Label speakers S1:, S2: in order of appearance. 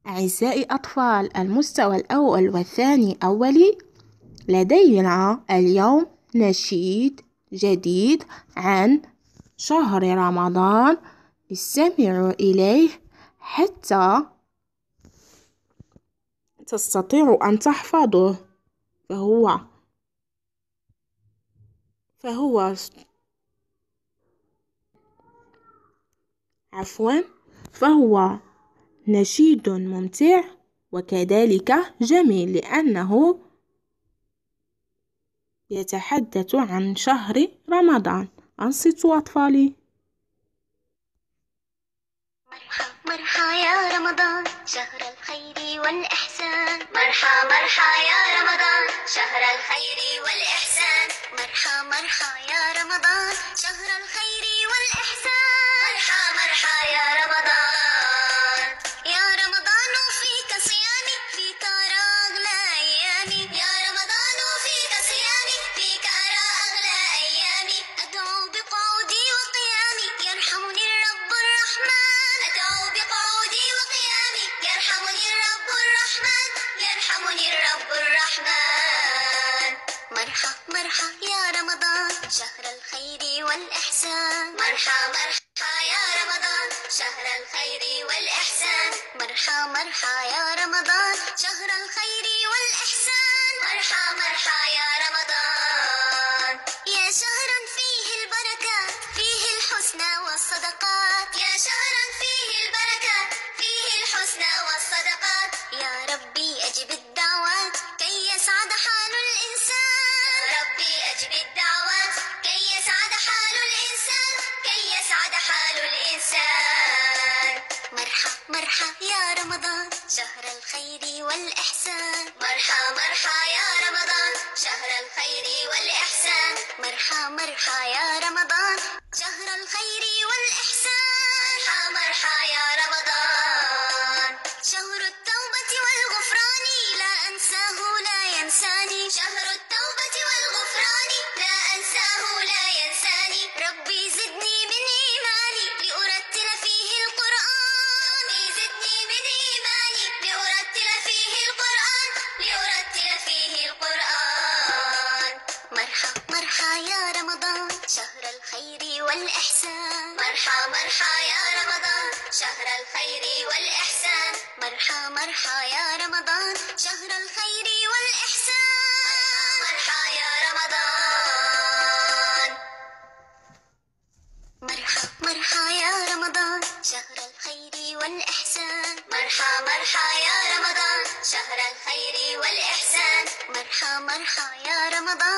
S1: أعزائي أطفال المستوى الأول والثاني أولي، لدينا اليوم نشيد جديد عن شهر رمضان. استمعوا إليه حتى تستطيعوا أن تحفظوه. فهو نشيد ممتع وكذلك جميل، لأنه يتحدث عن شهر رمضان. أنصتوا أطفالي.
S2: مرحى مرحى يا رمضان شهر الخير والإحسان، مرحى مرحى يا رمضان شهر الخير والإحسان، مرحى مرحى يا رمضان شهر الخير والإحسان، مرحى مرحى يا رمضان. يا رمضان فيك صيامي، فيك أرى أغلى أيامي، يا رمضان فيك صيامي، فيك أرى أغلى أيامي، أدعو بقعودي وقيامي يرحمني الرب الرحمن، أدعو بقعودي وقيامي يرحمني الرب الرحمن، يرحمني الرب الرحمن. مرحى مرحى يا رمضان شهر الخير والإحسان، مرحى مرحى يا رمضان شهر الخير والإحسان، مرحى مرحى يا رمضان شهر الخير والإحسان، مرحى مرحى يا رمضان. يا شهرا فيه البركات، فيه الحسنى والصدقات، يا شهرا فيه البركات، فيه الحسنى والصدقات، يا ربي أجب الدعوات كي يسعد حال الإنسان، يا ربي أجب الدعوات كي يسعد حال الإنسان، كي يسعد حال الإنسان. مرحى مرحى يا رمضان شهر الخير والإحسان، مرحى مرحى يا رمضان شهر الخير والإحسان، مرحى مرحى يا رمضان شهر الخير والإحسان، مرحى مرحى يا رمضان. شهر التوبة والغفران لا أنساه لا ينساني، شهر التوبة والغفران لا أنساه لا ينساني، ربي زدني من إيماني لأرتل فيه القرآن، ربي زدني من إيماني لأرتل فيه القرآن، لأرتل فيه القرآن. مرحى مرحى يا رمضان شهر الخير والإحسان، مرحى مرحى يا رمضان شهر الخير والإحسان، مرحى مرحى يا رمضان شهر الخير والإحسان، مرحى يا رمضان. مرحى مرحى يا رمضان شهر الخير والإحسان، مرحى مرحى يا رمضان شهر الخير والإحسان، مرحى مرحى يا رمضان